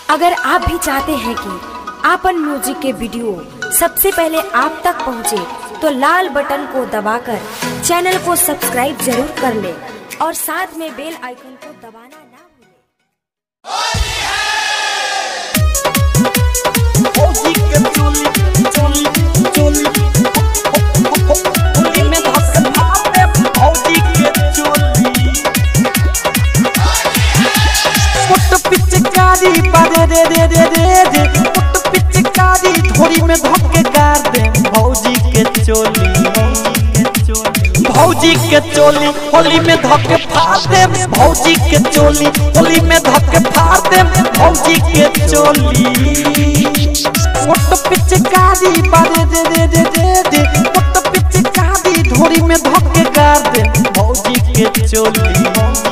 अगर आप भी चाहते हैं कि आपन म्यूजिक के वीडियो सबसे पहले आप तक पहुंचे, तो लाल बटन को दबाकर चैनल को सब्सक्राइब जरूर कर ले और साथ में बेल आइकन को दबाना ना भूलें। रे रे रे रे रे पुट पिचकारी धोरी में धक्के गाड़ दे भौजी के चोली। भौजी के चोली होली में धक्के फाड़ दे भौजी के चोली, होली में धक्के फाड़ दे भौजी के चोली। पुट पिचकारी बारे रे रे रे रे रे पुट पिचकारी धोरी में धक्के गाड़ दे भौजी के चोली।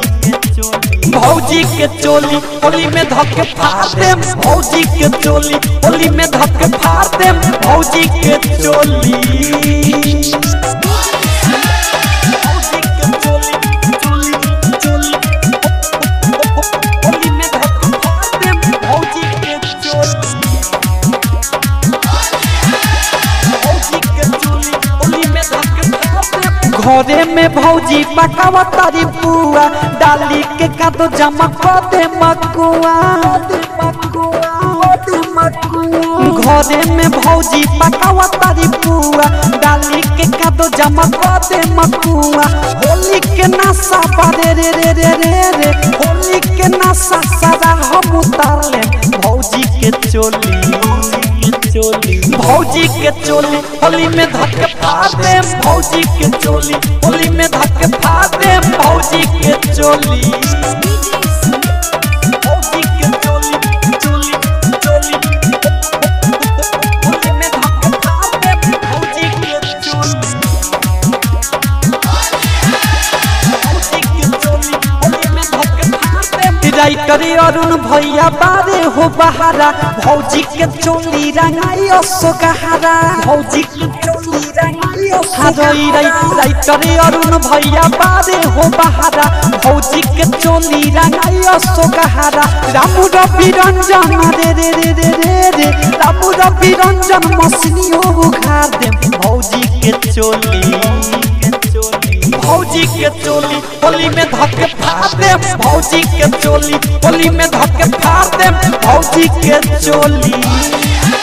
भौजी के चोली होली में धक्के फाड़ दे भौजी के चोली, होली में धक्के फाड़ दे भौजी के चोली। घरे में भौजी पकावा तारी बुआ डाली के कादो जमा कर दे मकुआ। घरे में भौजी पकावा तारी बुआ डाली के कादो जमा कर दे मकुआ। होली के नशा बारे रे रे रे रे रे होली के नशा सारा हम उतार ले भौजी के चोली। भौजी के चोली होली में धक्के फाड़ दे भौजी के चोली, होली में धक्के फाड़ दे भौजी के चोली। भौजी के चोली चोली चोली होली में धक्के फाड़ दे भौजी के चोली। भौजी के चोली होली में धक्के फाड़ दे। राइटर अरुण भैया बारे हो बहारा भौजी के चोली रंगाई सोगहारा। भौजी के चोली रंगाई राइटर अरुण भैया बारे हो बहारा भौजी के चोली रंगाई सोगहारा। रामू रवि रंजन रे रे रे रे रे रे रामू रवि रंजन मछलियों उखाड़ दे भौजी के चोली। भौजी के चोली होली में धक्के फाड़ दे भौजी के चोली, होली में धक्के फाड़ दे भौजी के चोली।